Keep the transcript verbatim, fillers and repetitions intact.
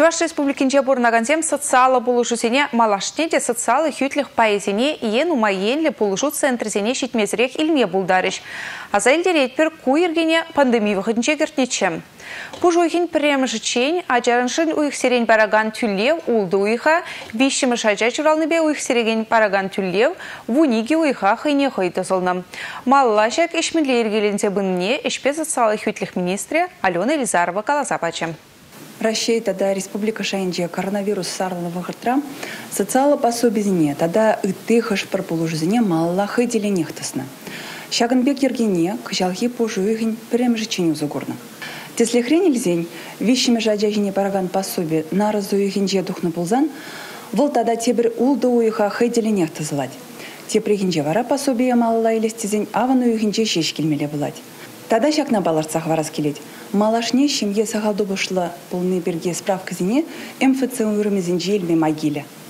Чуваш республикинче бурнагансем социалы болушусене малашне де социалы хютлих поэзине иен умайенле полушу центрзене шитмезрех илме булдарыш. Азайлдер етпер куергене пандемия выходнче гертнечем. Пужуйхин премжичень, аджараншин уих сирень параган тюллев, улды уиха, вищемы шача чуралныбе уих сирень параган тюллев, вуниги уиха хайне хайтасылным. Маллашак ишминле ергелензе бынне ишпе социалы хютлих министре Алена Елизарова калазапачем. Россия тогда республика шайнже коронавирус сарлова хартра социалы пособизне тогда ытыхаш прополужзне малла хыдели нехтасна. Шагынбек ергене кыжалхи пужуйхин премжичень узугурна. Тесле хренельзень вещими жаджахине параган пособи на разуйхинже духна пулзан вол тогда тебер улда уйха хыдели нехтазлать. Те прихинже вара пособия малла илестизень авану уйхинже шешкельмеле влать. Тогда шак на баларцах вараскелеть. Малашне, чем я сагалду вышла полный берге справка зине, МФЦ уйрами зинжельме могиле.